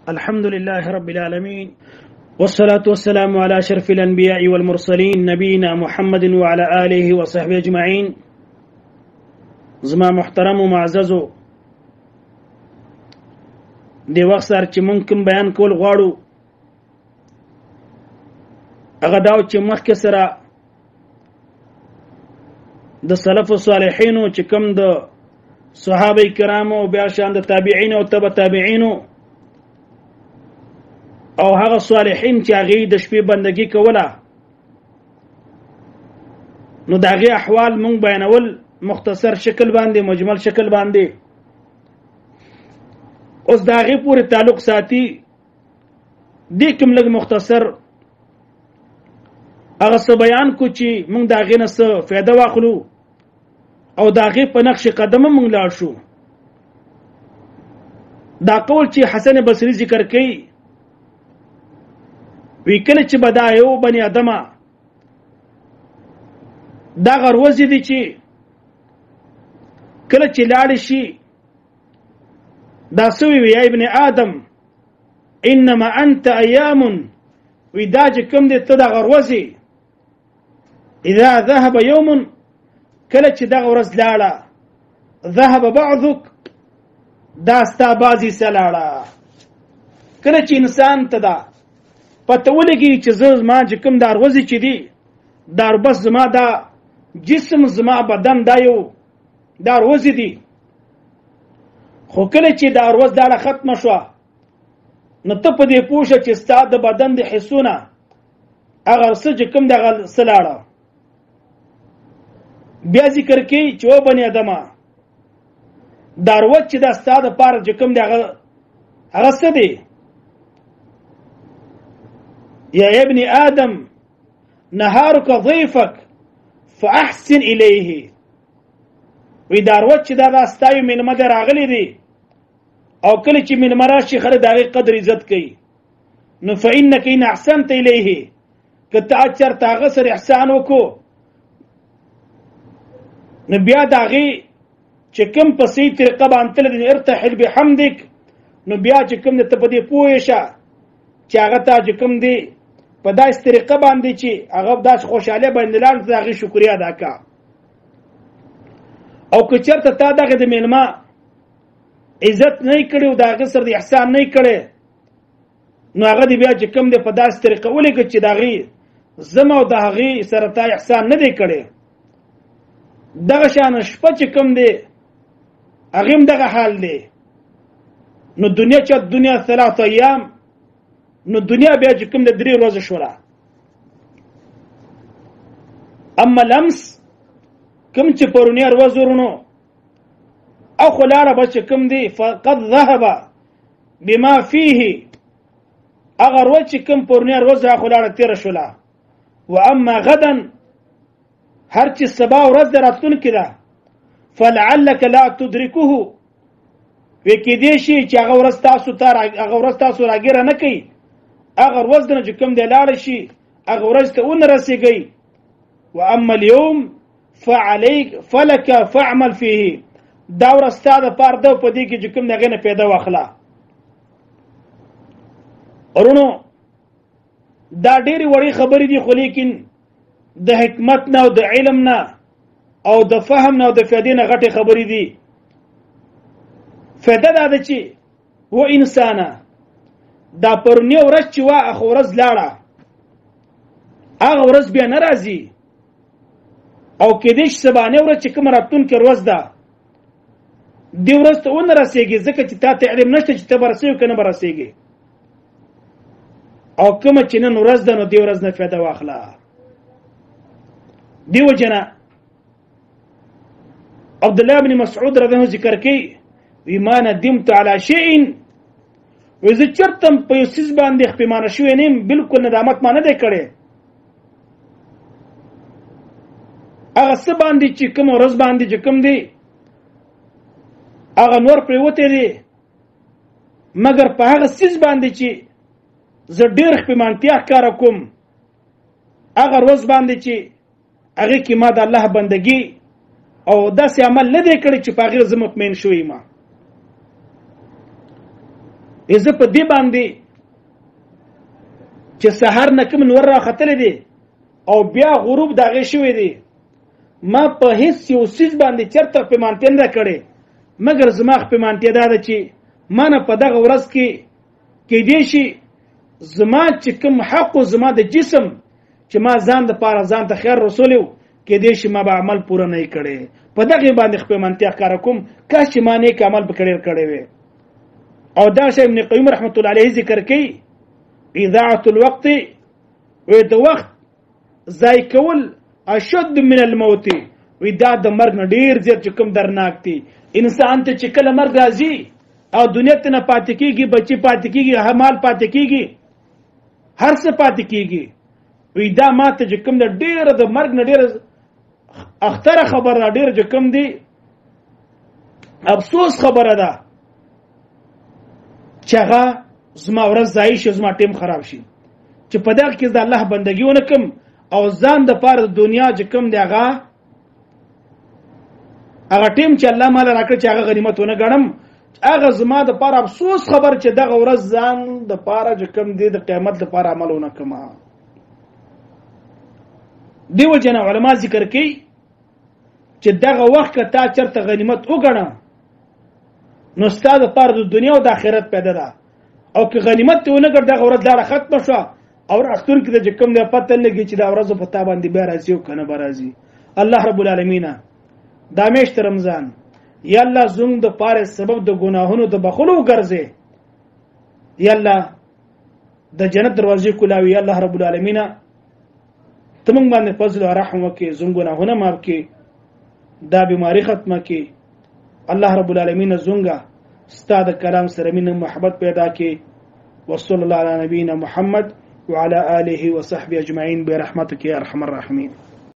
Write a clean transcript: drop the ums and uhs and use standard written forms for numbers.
الحمد لله رب العالمين، والصلاة والسلام على أشرف الأنبياء والمرسلين نبينا محمد وعلى آله وصحبه أجمعين. زما محترم و معززو دی وخت سره چې ممکن بیان کول غواړو هغه داو چې مخکې سره د سلف صالحینو چې کوم د صحابه کرامو او بیا شان د تابعین او تبع تابعینو او هغه صالحین چې هغه د شپې بندگی کوله نو داغه احوال مونږ بیانول مختصر شکل باندې مجمل شکل باندې اوس داغه پورې تعلق ساتي دې کوم لږ مختصر هغه څه بیان کو چې مونږ داغه نه څه فائدہ واخلو او داغه په نقش قدم مونږ لاړ شو. دا قول چې حسن بصری ذکر کوي وی کله چې بدایو بنی ادمه دا غروزی دي چې کله چې لاړ شي دا سوی وی ابن آدم انما انت ایام وی دا چې کوم دې ته دا غروزی اذا ذهب يوم کله چې دا غرز لاړه ذهب بعضك دا ستا بازي سلاړه. کله چې انسان ته دا پته ولګي چې زما چې کوم دا غروزی چې دی دا بس زما دا جسم زما بدن دا یو دا غروزی دی، خو کله چې دا غروز دا ختم شو نو ته په دې پوښه چې ستا د بدن د حسونه هغه څه چې کوم دا سلاړه. بیا ذکر کوي چې و بنی ادمه دا غروز چې دا ستا د پاره چې کوم دا هغه څه دی يا ابن آدم نهارك ضيفك فأحسن إليه. وإذا روت دا راستاوي من مدى راغلي دي أو كل شيء من مراشي خلي داغي قدر عزت كي نو فإنك إن أحسنت إليه كتأثر تاغسر إحسان وكو نبيا داغي چكم پسي طريقه بانتل دي ارتحل بحمدك نبيا چكم نتپدي پويشا چې هغه ته چکم دی په داسې طریقه باندې چې هغه داس خوشاله باندې لاړ دغه شکریا ادا کا. او که چرته تا دغه د میلمه عزت نه کړو دغه سر د احسان نه کړي نو هغه دی بیا چکم دی په داسې طریقه ولګي چې دغه زما او دغه سره تا احسان نه دی کړي. دغه شان شپه چکم دی هغه هم دغه حال دی. نو دنیا چې دنیا 3 ایام نو دنیا بیا چې کوم د 3 ورځې شورا. اما لمس کوم چې پرونی ورځ ورونو او خلاړه بچ کوم دی فقد ذهب بما فيه اگر ورځ چې کوم پرونی ورځ خلاړه تیر شولا. و اما غدا هر چې سبا ورځ دراتون کړه فلعلك لا تدركه وکې دې شي چې هغه ورځ تاسو راګره نه کوي اگر وزن چې کوم دی لاړ شي هغه ورځ ته ون رسیږي. و اما اليوم فعليك فلك فاعمل فيه دا ورځ ستاسو پر د په دې کې چې کوم دغه نه پیدا واخلا. ورونو دا ډېری وړي خبرې دي خو لیکن د حکمت نه او د علم نه او د فهم نه او د فائدې نه غټه خبرې دي. فائدہ دا ده چې و انسانه دا پرونی ورځ چې وا اخو ورځ لاړه هغه ورځ بیا ناراضي او کې دې سبانه ورځ چې کوم راتون کې ورځ ده دی ورځ ته ون رسېږي ځکه چې تا ته علم نشته چې ته برسېږي کنه برسېږي او کوم چې نن ورځ ده نو دی ورځ نه فائدہ واخلا. دیو جنا عبد الله بن مسعود رضی الله عنه ذکر کوي وما ندمت على شيء وزه چرتم په یوسیز باندې خپېمانه شوې نیم بالکل ندامت ما نه دی کړی. هغه څه باندې چې کوم ورځ باندې چې کوم دی هغه نور پرېوتی دی مګر په هغه سیز باندې چې زه ډېر خپېمانتیا ښکاره کوم هغه ورځ باندې چې هغې کې ما د الله بندګي او داسې عمل نه دی کړی چې په هغې زه مطمئن شوی ما. زه په دې باندې چې سحر نه کوم نور راختلی دی او بیا غروب دغه شوی دی، ما په هیڅ یو څیز باندې چرته پیمانتیا نه کړې، مګر زما پیمانتیا دا ده چې ما نه په دغه ورځ کې کېدی شي زما چې کوم حق زما د جسم چې ما ځان د پاره ځان ته خیر رسول یو کېدی شي ما به عمل پوره نه کړي، په دغه باندې پیمانتیا کار کوم کاش چې ما نیک عمل پکړې کړی وي. او دا شی ابن قیم رحمت الله علیه ذکر کوي اضاعه الوقت و د وخت ضایع کول اشد من الموت، وی دا د مرګ نه ډیر زیات چې کوم درناک دي. انسان ته چې کله مرګ راځي او دنیا ته نه پاتې کیږي، بچی پاتې کیږي، مال پاتې کیږي، هر څه پاتې کیږي، وی دا ماته چې کوم د ډیر د مرګ نه ډیر اختره خبره ډیر چې کوم دی افسوس خبره ده چې هغه زما ورځ ضایع شي، زما ټیم خراب شي، چې په دغه کې د الله بندګي ونه کوم او ځان د پاره د دنیا چې کوم دی هغه ټیم چې الله مال راکړ چې هغه غنیمت ونه ګڼم، هغه زما د پاره افسوس خبر چې دغه ورځ ځان د پاره چې کوم دی د قیامت لپاره عمل ونه کوم. دیو جن علما ذکر کوي چې دغه وخت که تا چرته غنیمت وګڼه نو ستا د پاره د دنیا او د آخرت پیدا ده، او که غنیمت ته ونه ګڼ دغه ورځ لاره ختمه شوه او اختر کې د کوم دی پته لګي چې دا ورځ په تا باندې بیا راځي او کنه به راځي. الله رب العالمین دا میاشت رمضان یا الله زموږ د پاره سبب د ګناهونو د بخلو ګرځي، یا الله د جنت دروازې کولاوي، یا الله رب العالمین ته موږ باندې فضل او رحم وکړي، زموږ ګناهونه معاف کړي، دا بیماری ختمه کړي. الله رب العالمین زموږ ستاد کلام سره مینه محبت پیدا کړي. وصلی الله علی نبینا محمد وعلى آله وصحبه اجمعین برحمتک یا ارحم الراحمین.